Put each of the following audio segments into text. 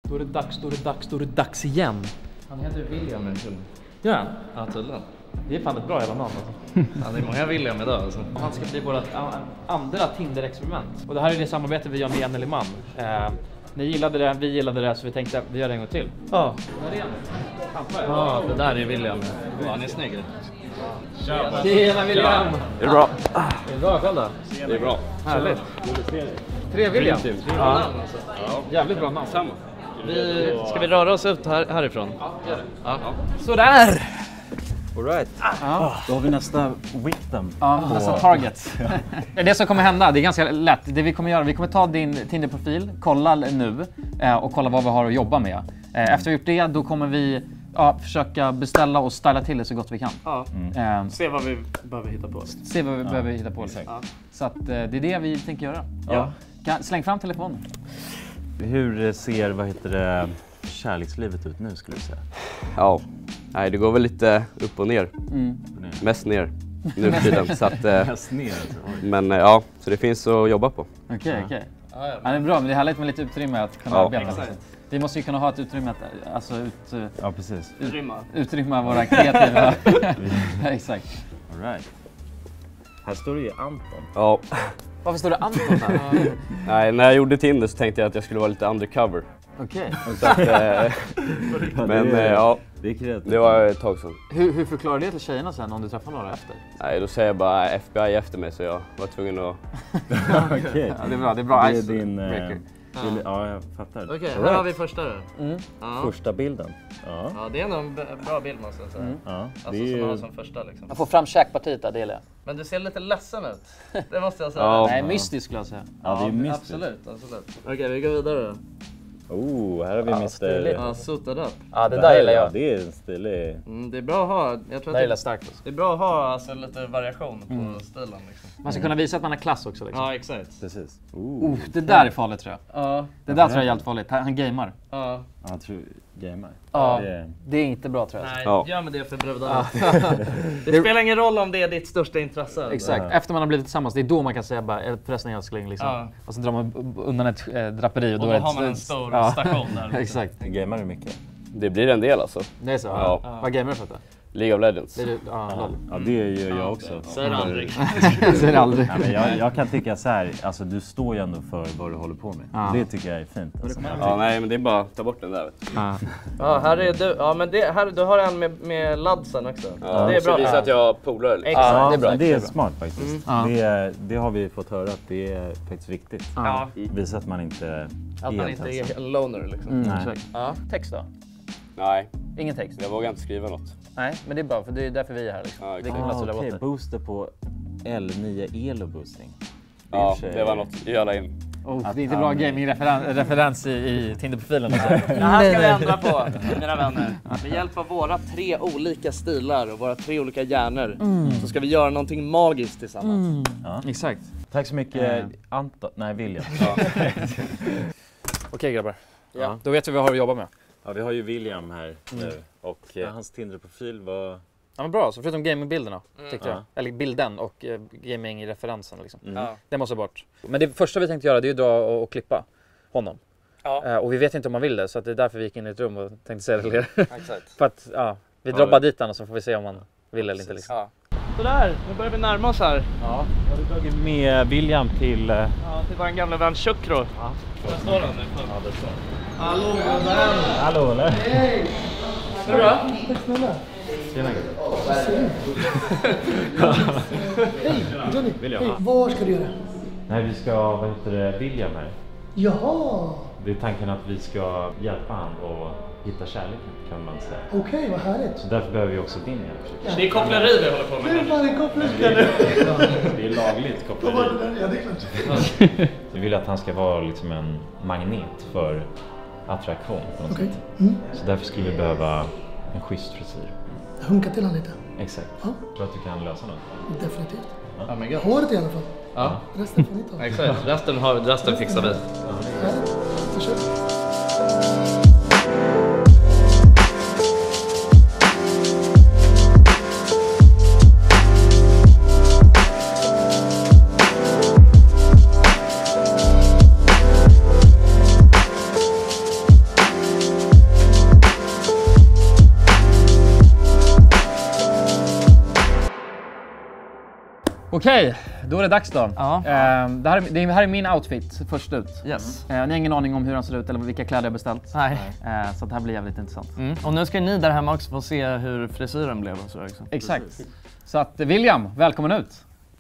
Då är det dags igen. Han heter William. Ja, Ja, tydligen. det är fan ett bra jävla namn alltså. Ja, det är många William idag alltså. Han ska bli vårt andra Tinder-experiment. Och det här är det samarbete vi gör med Jenny Liman. Ni gillade det, vi gillade det, så vi tänkte att vi gör det en gång till. Ja. Vad är det? Ja, det där är William. Ja, han är snygg. Tjena William! Är det bra? Är det bra själv då? Det är bra. Härligt. Tre William. Ja. Jävligt bra namn. Samma. Ska vi röra oss ut härifrån? Ja. Sådär! All right. Då har vi nästa victim. Ja, nästa target. Det som kommer hända, det är ganska lätt. Det vi kommer göra, vi kommer ta din Tinder-profil, kolla nu och kolla vad vi har att jobba med. Efter vi gjort det, då kommer vi försöka beställa och styla till det så gott vi kan. Ja. Se vad vi behöver hitta på. Behöver hitta på. Ja. Så att, det är det vi tänker göra. Ja. Släng fram telefonen. Hur ser, kärlekslivet ut nu skulle du säga? Ja, nej, det går väl lite upp och ner. Mest ner nu för tiden. Så att, Mest ner alltså. men ja, så det finns att jobba på. Okej. Ja, det är bra, men det är härligt med lite utrymme att kunna arbeta. Vi måste ju kunna ha ett utrymme att Ja, precis. utrymma våra kreativa. Exakt. All right. Här står det ju Anton. Ja. Varför står det Anton här? Nej, när jag gjorde Tinder så tänkte jag att jag skulle vara lite undercover. Okej. Så att, men ja, Det är kreativt. det var ett tag sedan. Hur förklarar det till tjejerna sen om du träffar några efter? Nej, då säger jag bara FBI efter mig, så jag var tvungen att... Okej. Ja, det är bra. Det är bra. Det är din... Ja, jag fattar. Okej, här har vi första då. Ja. Första bilden. Ja. Ja, det är nog en bra bild måste jag säga. Ja. Alltså Det är som ju... har som första liksom. Jag får fram käkpartiet där, det gillar jag. Men du ser lite ledsen ut. Det måste jag säga. Ja. Nej, mystisk skulle jag säga. Ja, det är ju mystiskt. Absolut. Okej, vi går vidare då. Här har vi Mr. Ja, suited up. Ja, det där gillar jag. Det är en stilig... Det är bra att ha, jag tror Det att gillar starkt. det är bra att ha alltså, lite variation på stilen liksom. Man ska kunna visa att man har klass också liksom. Ja, exakt. Precis. Det där är farligt tror jag. Ja, Det där tror jag är helt farligt. Han gamer. ja. Jag tror gamer. Ja, Det är... det är inte bra tror jag. Nej, Ja. gör med det för brudar. Det spelar ingen roll om det är ditt största intresse. Exakt. Efter man har blivit tillsammans, det är då man kan säga bara förresten älskling liksom. Ja. Och så drar man undan ett draperi och Och då då är det har man en stor station där. Liksom. Exakt. Gamer är mycket. Det blir en del alltså. Det är så? Ja. Vad gamer du för det? League of Legends. Det är du, ja. Ja, det gör jag också. Säger aldrig. Ser det aldrig. Ja, men jag kan tycka så här, alltså du står ju ändå för vad du håller på med. Ja. Det tycker jag är fint. Alltså. Ja, nej, men det är bara att ta bort den där. Vet du. Ja, här är du. Ja, men det, här, du har en med ladsen också. Ja, det är bra. visa att jag polar lite. Exakt. Ja, det är bra. Men det är smart faktiskt. Ja. Det har vi fått höra att det är faktiskt viktigt. Ja, Visa att man inte att man inte är en loner liksom. Nej. Exakt. Ja. Text då? Nej, Ingen text? jag vågar inte skriva något. Nej, men det är bra för det är därför vi är här liksom. Ja, Det exakt. kan man Okej, bort. booster på L9 Elo boosting. Ja, det var något jag la in. Det är inte bra gaming-referens i Tinder-profilen. Alltså. Det här ska vi ändra på, mina vänner. Med hjälp av våra 3 olika stilar och våra 3 olika hjärnor så ska vi göra någonting magiskt tillsammans. Exakt. Tack så mycket Anton. Nej, William. Okej grabbar. Ja. Då vet vi vad vi har att jobba med. Ja, vi har ju William här nu. Och hans Tinder-profil var... Ja men bra, så förutom gamingbilderna tyckte jag. Ja. Eller bilden och gaming-referensen liksom. Ja. Det måste bort. Men det första vi tänkte göra det är ju dra och klippa honom. Ja. Och vi vet inte om man vill det så att det är därför vi gick in i ett rum och tänkte säga det till er. Exakt. För att vi drar bara dit han och så får vi se om man vill eller inte liksom. Ja. Sådär, nu börjar vi närma oss här. Ja, jag har tagit med William till... Ja, till vår gamla vän Chukro. Ja. Där står han nu. Ja, det står. Hallå vän! Hallå, eller? Hej! Är det bra? Tjena, Hej, Johnny. Hej, vad ska du göra? Nej, vi ska, William här. Jaha, Det är tanken att vi ska hjälpa han att hitta kärleken, kan man säga. okej, vad härligt. Så därför behöver vi också din hjälp. Det är koppleri vi håller på Det är med. fan en kopplerska nu. Det är lagligt koppleri. Ja, det är klart. Vi vill att han ska vara liksom en magnet för attraktion på något Okej. sätt. Mm. Så därför skulle vi behöva en schysst frisyr. Hunka till han lite. Exakt. Ja. Tror att du kan lösa något? Definitivt. Ja, men gött. Håret i alla fall. Ja, Resten får ni ta. exakt. Resten fixar vi. Härligt. Då kör vi. Okej, då är det dags då. Ja. Det här är min outfit först ut. Yes. Ni har ingen aning om hur den ser ut eller vilka kläder jag beställt. Nej. Så det här blir jävligt intressant. Och nu ska ni där hemma också få se hur frisyren blev och så också. Exakt. Så att William, välkommen ut.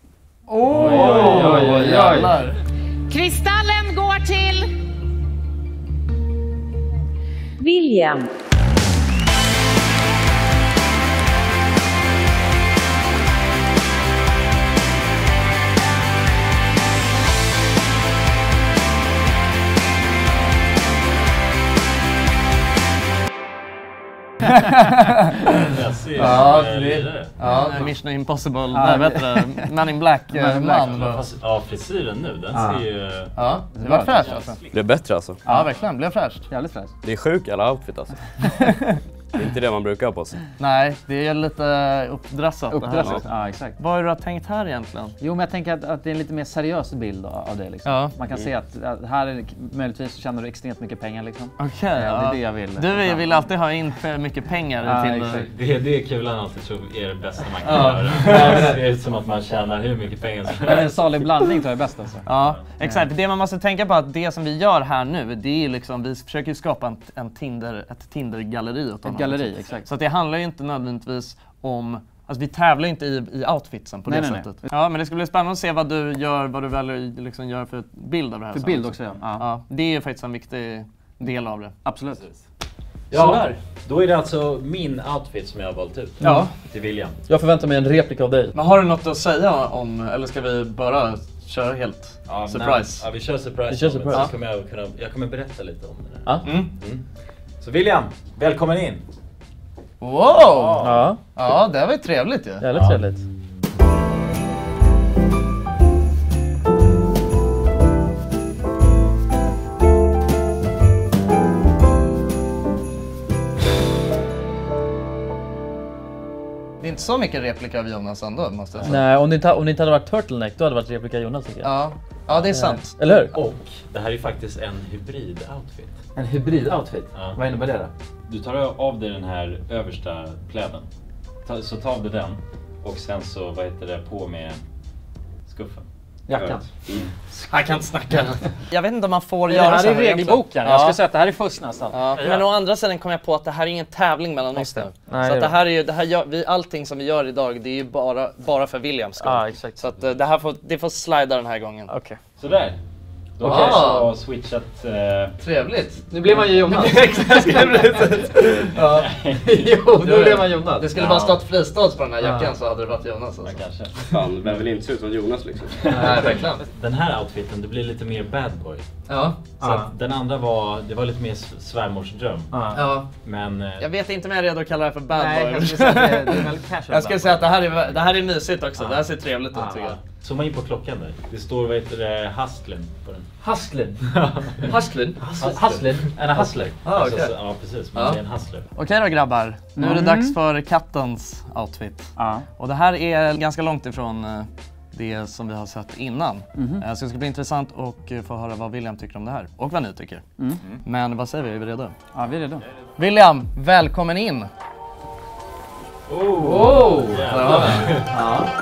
Oj. Kristallen går till William. Mission Impossible, nej vet du, Man in Black man. Ja, frisyren nu, den ser ju... Ja, det var fräscht alltså. Det är bättre alltså. Ja, verkligen, blev fräscht. Jävligt fräscht. Det är sjuk alla outfit alltså. Det är inte det man brukar ha på sig. Nej, det är lite uppdrassat. Uppdrassat, ja exakt. Vad har du tänkt här egentligen? Jo, men jag tänker att det är en lite mer seriös bild av det liksom. Ja. Man kan se att här är möjligtvis så tjänar du extremt mycket pengar liksom. Okej, Det är det jag vill. Du vill alltid ha in för mycket pengar till exakt. Det är det kulan alltid tror är det bästa man kan göra. Det ser ut som att man tjänar hur mycket pengar som helst. En salig blandning tror jag är bäst alltså. Ja, exakt. Det man måste tänka på att det som vi gör här nu, det är liksom, vi försöker skapa ett Tinder-galleri åt honom. Ett galleri, exakt. Så att det handlar ju inte nödvändigtvis om, alltså vi tävlar inte i outfitsen på det sättet. Ja, men det ska bli spännande att se vad du gör, vad du väljer liksom gör för bild av det här. För bild också, ja. Ja, det är ju faktiskt en viktig del av det. Absolut. Ja, då är det alltså min outfit som jag har valt ut. Ja. Till William. Jag förväntar mig en replik av dig. Men har du något att säga om, eller ska vi bara köra helt surprise? Ja, vi kör surprise. Vi kör surprise. Så kommer jag kommer berätta lite om det. Ja. Så William, välkommen in. Wow! Ja. Ja, det var ju trevligt ju. Jävligt trevligt. Det är inte så mycket replika av Jonas ändå, måste jag säga. Nej, om det inte hade varit Turtleneck, då hade det varit replika Jonas tycker jag. Ja, det är sant. Eller hur? Och det här är faktiskt en hybrid-outfit. En hybrid-outfit? Ja. Vad innebär det då? Du tar av dig den här översta kläden. Så ta av dig den. Och sen så, på med skuffen. Jackan. Jag kan inte snacka. Jag vet inte om man får Det göra här så är här regelboken. Jag skulle säga att det här är fusk nästan. Ja. Men å andra sidan kom jag på att det här är ingen tävling mellan oss nu. Nej, så att det här gör, allting som vi gör idag, det är ju bara för Williams skull. Ja, exakt. Så att det får slida den här gången. Okej. Sådär. Då har jag switchat... Trevligt. Nu blir man ju Jonas. Ja. Jo, nu blev man Jonas. Det skulle bara stått fristads på den här jackan så hade det varit Jonas alltså. Kanske. Fan, men vill inte se ut som Jonas liksom. Nej, verkligen. Den här outfiten, det blir lite mer bad boy. Ja. Så att den andra var lite mer svärmorsdröm. Ja. Men... Jag vet inte om jag är redo att kalla det för bad Nej, boy. jag skulle säga att det är väldigt casual. Jag skulle säga att det här är mysigt också. Det här ser trevligt ut tycker jag. Zooma in på klockan där. Det står Hustlin på den. Hustlin? Hustlin? Hustlin? En hustler? Okej. Ja, precis. Men det är en hustler. Okej då grabbar, nu är det dags för kattens outfit. Ja. Och det här är ganska långt ifrån det som vi har sett innan. Så det ska bli intressant att få höra vad William tycker om det här. Och vad ni tycker. Men vad säger vi? Är vi redo? Ja, vi är redo. William, välkommen in! Ja.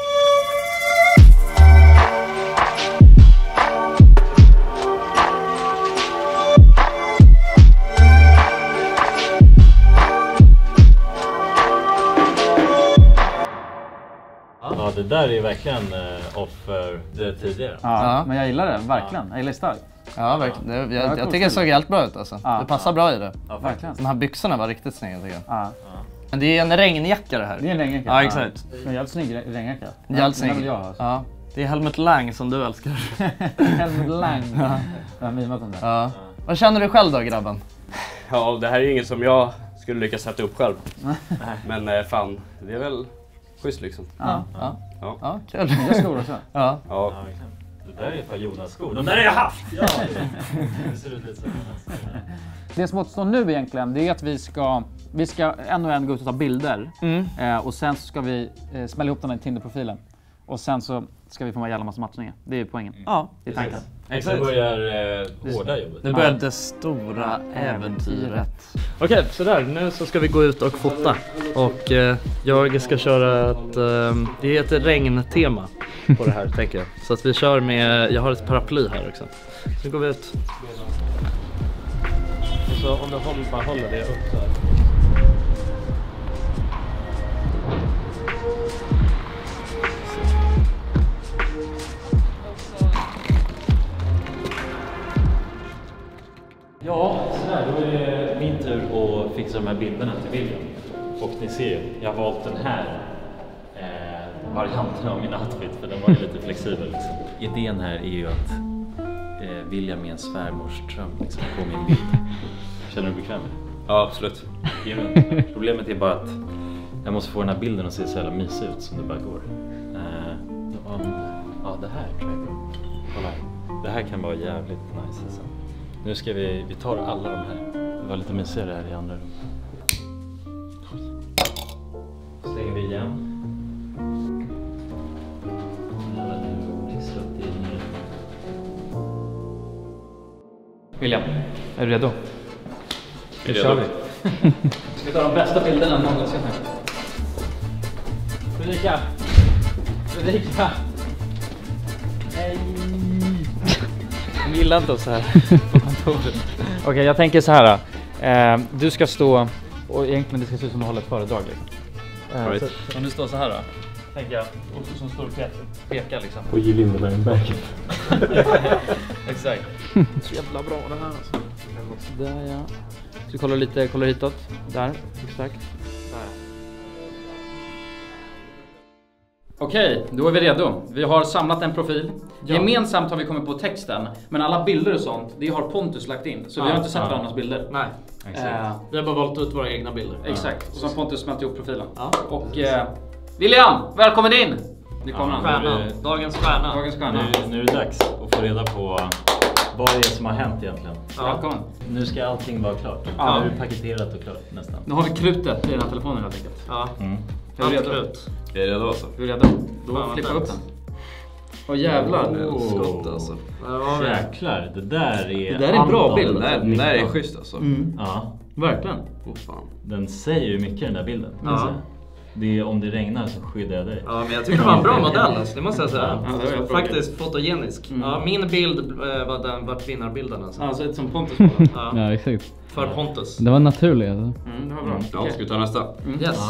Ja, det där är verkligen offer det tidigare. Ja, men jag gillar det, verkligen. Jag gillar det starkt. Ja, verkligen. Jag tycker det såg helt bra ut alltså. Det passar bra i det. Ja, Verkligen. De här byxorna var riktigt snygga tycker jag. Ja. Men det är en regnjacka det här. Det är en regnjacka. Ja, exakt. En jävligt snygg regnjacka. Jävligt Den vill snygg. jag ha. Ja. Det är Helmut Lang som du älskar. Helmut Lang. Jag har mimat den där. Ja. Vad känner du själv då grabben? Ja, det här är ju inget som jag skulle lyckas sätta upp själv. Men fan, det är väl schysst liksom. Ja. Ja, kul. Jag skor också. Ja. Ja, verkligen. Det där är för Jonas skor. De där har jag haft! Ja. Det ser ut lite så. Det som återstår nu egentligen, det är att vi ska en och en gå ut och ta bilder. Och sen så ska vi smälla ihop den här Tinder-profilen. Och sen så ska vi få en jävla massa matchningar. Det är poängen. Ja, det är tanken. Exakt. Nu börjar hårda jobbet. Nu börjar det stora äventyret. Okej, så där. Nu så ska vi gå ut och fota. Och jag ska köra det är ett regntema. på det här tänker jag. Så att vi kör med, jag har ett paraply här också. Så går vi ut. Och så om du bara håller det upp så här. Ja, sådär, då är det min tur att fixa de här bilderna till William. Och ni ser, jag har valt den här varianten av min outfit för den var ju lite flexibel liksom. Idén här är ju att William är en svärmors dröm liksom, på min bild. Känner du bekväm med det? Ja, absolut. Problemet är bara att jag måste få den här bilden att se så jävla mysig ut som det bara går. Ja, det här tror jag. Kolla här. Det här kan vara jävligt nice alltså. Nu ska vi tar alla de här. Det var lite mysigare här i andra rum. Stänger vi igen. William, är du redo? Nu kör vi. Ska vi ta de bästa bilderna någonsin här. Fredrika! Nej! Jag gillar inte oss här på kontoret. Okej, jag tänker så här. Du ska stå, och egentligen det ska se ut som du håller ett föredrag. Right. Så, om du står så här då, tänker jag, och som står och pekar liksom. Och J. Lindeberg. Exakt. Så jävla bra det här alltså. Där ja. Så kolla hitåt. Där, exakt. Där. Okej, då är vi redo. Vi har samlat en profil. Ja. Gemensamt har vi kommit på texten. Men alla bilder och sånt, det har Pontus lagt in. Så vi har inte sett varandras bilder. Nej. Vi har bara valt ut våra egna bilder. Exakt, och så har Pontus smält ihop profilen. Och William, välkommen in! Nu kommer han. Dagens stjärna. Nu är det dags att få reda på vad det är som har hänt egentligen. Välkommen. Nu ska allting vara klart. Nu är det paketerat och klart nästan. Nu har vi krutet i den här telefonen helt enkelt. Ja. Är du redo? Är det redo alltså? Är du redo? Då flippar upp den. Åh jävlar. Skott alltså. Jäklar, det där är en bra bild. Den där är schysst alltså. Ja, verkligen. Fan. Den säger ju mycket den där bilden. Ja. Det är, om det regnar så skyddar jag dig. Ja, men jag tycker det var en bra modell alltså, det måste jag säga. Ja, faktiskt fotogenisk. Ja, min bild var vinnarbilden alltså. Ja, så som Pontus ja. Ja, exakt. För Pontus. Det var naturligt alltså. Det var bra. Ja, ska vi ta nästa? Yes.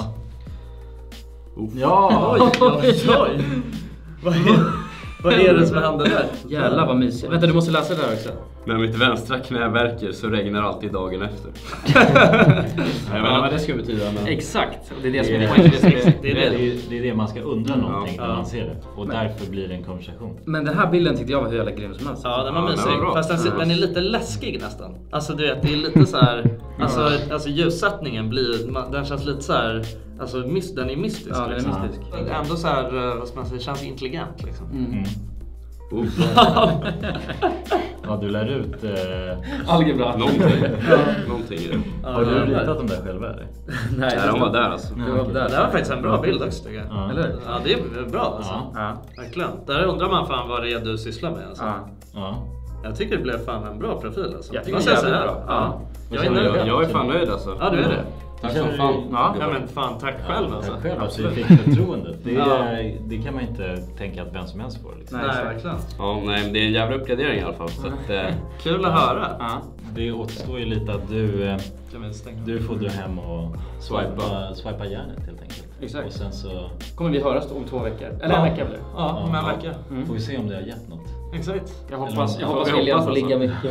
Ja! Oj. Vad är det som händer där? Jävlar vad mysigt. Vänta, du måste läsa det där också. När mitt vänstra knä verkar så regnar alltid dagen efter. Ja, vad det ska betyda. Men... Exakt, och det är det som det är det man ska undra någonting när man ser det. Och därför blir det en konversation. Men den här bilden tyckte jag var hur jävla grym som helst. Ja, den var mysig. Fast den är lite läskig nästan. Alltså du vet, det är lite så här. Alltså ljussättningen blir, den känns lite så här. Alltså den är mystisk. Ja, den är mystisk. Ändå så här, vad ska man säga, känns intelligent liksom. Ja, du lär ut algebra. Någonting. Har du ritat dem där själva eller? Nej, de var där alltså. Det var faktiskt en bra bild också tycker jag. Ja. Eller? Ja, det är bra alltså. Ja. Verkligen. Där undrar man fan vad det är du sysslar med alltså. Ja. Jag tycker det blev fan en bra profil alltså. Jag tycker det är bra. Ja. Jag är fan nöjd alltså. Ja, du är det. Tack som fan. Ja, men fan tack själv alltså. Tack själv att vi fick förtroendet. Det kan man inte tänka att vem som helst får liksom. Nej, verkligen. Ja, nej, men det är en jävla uppgradering i alla fall. Så att, kul att höra. Ja. Det återstår ju lite att du får dra hem och swipa järnet helt enkelt. Exakt. Och sen så kommer vi höras om 2 veckor. Eller en vecka blir det. Ja, om en vecka. Får vi se om det har gett något. Exakt. Jag hoppas William får ligga mycket.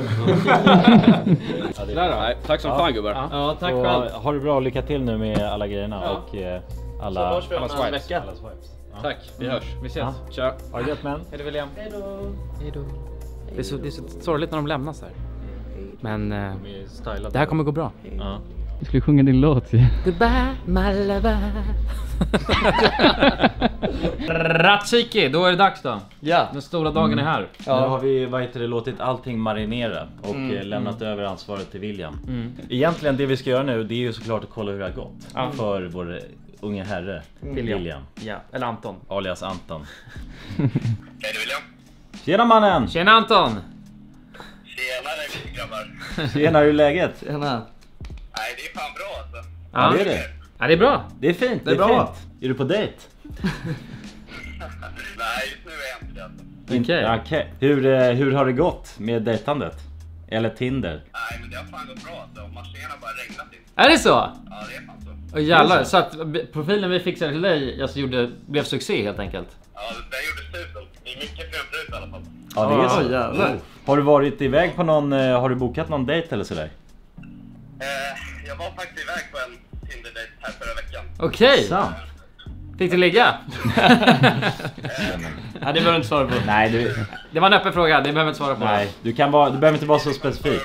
Nej, tack som fan gubbar. Ja, tack själv. Ha det bra och lycka till nu med alla grejerna och alla swipes. Tack, vi hörs. Vi ses. Tja. Ha det gött men. Hej då William. Hej då. Det är så sorgligt när de lämnas här. Men det här kommer gå bra. Ja. Du skulle sjunga din låt ju. Goodbye my lover. Ratsiki, då är det dags då. Ja. Den stora dagen är här. Ja. Nu har vi låtit allting marinera och lämnat över ansvaret till William. Egentligen det vi ska göra nu, det är ju såklart att kolla hur det har gått för vår unge herre William. Ja, eller Anton. Alias Anton. Hej William. Tjena mannen! Tjena Anton! Tjenare grabbar. Tjena, hur är läget? Tjena. Nej, det är fan bra alltså. Ja, det är det. Ja, det är bra. Det är fint, det är bra. Fint. Är du på dejt? Nej, just nu är jag inte det alltså. Okej. Hur har det gått med dejtandet? Eller Tinder? Nej, men det har fan gått bra alltså. Matchningarna har bara regnat in. Är det så? Ja, det är fan så. Och jävlar, så att profilen vi fixade till dig alltså blev succé helt enkelt. Ja, det gjorde slut. Det är mycket framförut i alla fall. Ja, det är så. Jävlar. Har du varit iväg på någon, har du bokat någon dejt eller sådär? Jag var faktiskt iväg på en Tinder-dejt här förra veckan. Okej. Sant. Fick du ligga? Ja, det behöver du inte svara på. Nej, Det var en öppen fråga, det behöver inte svara på. nej, du behöver inte vara så specifik.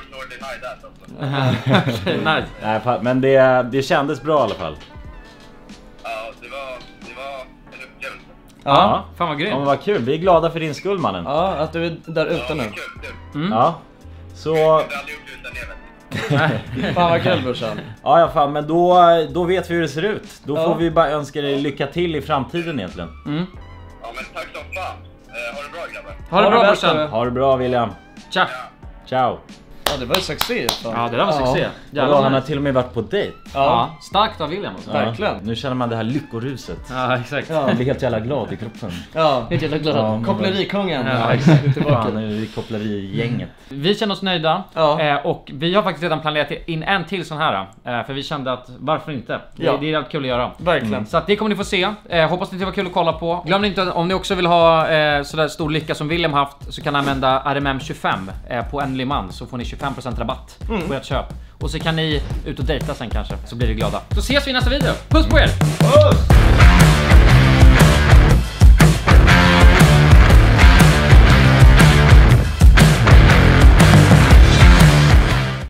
Nice. Nej, men det kändes bra i alla fall. Ja, det var en upplevelse. Ja, fan vad grymt. Ja, men vad kul, vi är glada för din skull, mannen. Ja, att du är där ute nu. Kul. Ja, så... Jag hade aldrig gjort det utan det, vet du. Fan vad kul, brorsan. Ja, fan, men då vet vi hur det ser ut. Då får vi bara önska dig lycka till i framtiden egentligen. Ja, men tack som fan. Ha det bra, grabbar. Ha det bra, brorsan. Ha det bra, William. Tja. Ciao. Ja, det var ju succé. Fan. Ja, det där var succé. Ja, han har till och med varit på dejt. Ja, starkt av William också. Verkligen. Nu känner man det här lyckoruset. Ja, exakt. Man blir helt jävla glad i kroppen. Ja, Helt jävla glad. Ja, kopplerikungen. Ja, exakt. Tillbaka. Nu är vi koppleri-gänget. Vi känner oss nöjda. Ja. Och vi har faktiskt redan planerat in en till sån här. För vi kände att varför inte? Det är helt kul att göra. Verkligen. Så att det kommer ni få se. Hoppas att det var kul att kolla på. Glöm inte, om ni också vill ha sådär stor lycka som William haft, så kan ni använda RMM25 på en liman, så får ni 25% rabatt på ert köp. Och så kan ni ut och dejta sen kanske, så blir ni glada. Så ses vi i nästa video. Puss på er! Puss!